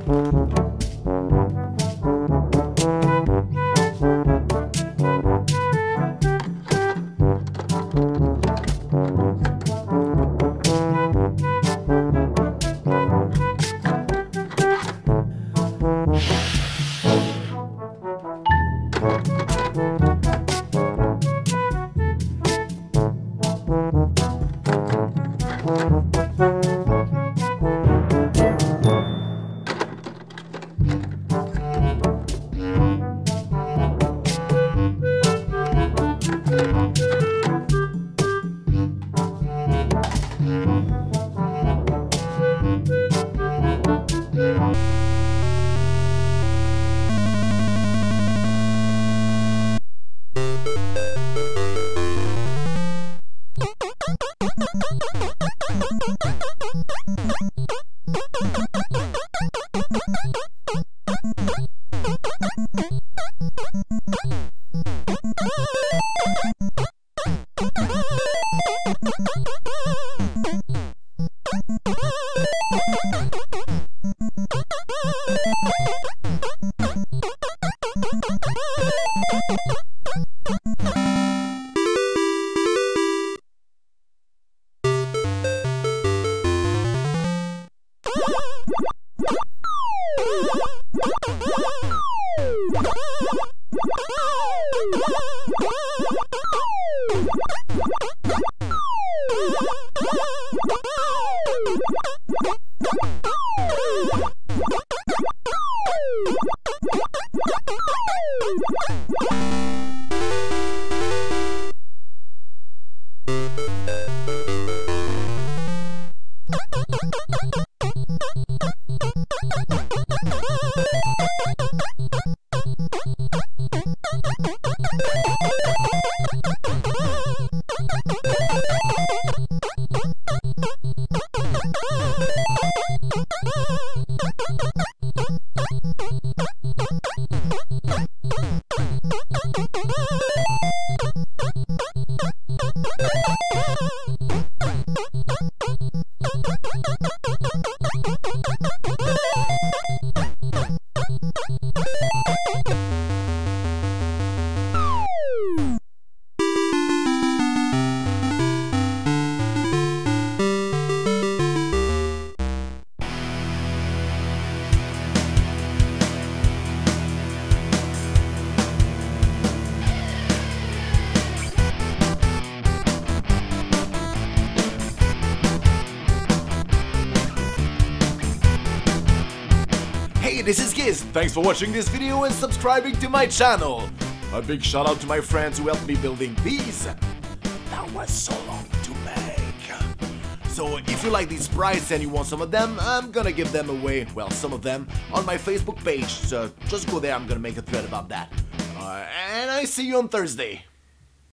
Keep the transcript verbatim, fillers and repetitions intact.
Hey, this is Giz. Thanks for watching this video and subscribing to my channel. A big shout out to my friends who helped me building these. That was so long to make. So if you like these sprites and you want some of them, I'm gonna give them away, well, some of them, on my Facebook page. So just go there, I'm gonna make a thread about that. Uh, and I see you on Thursday.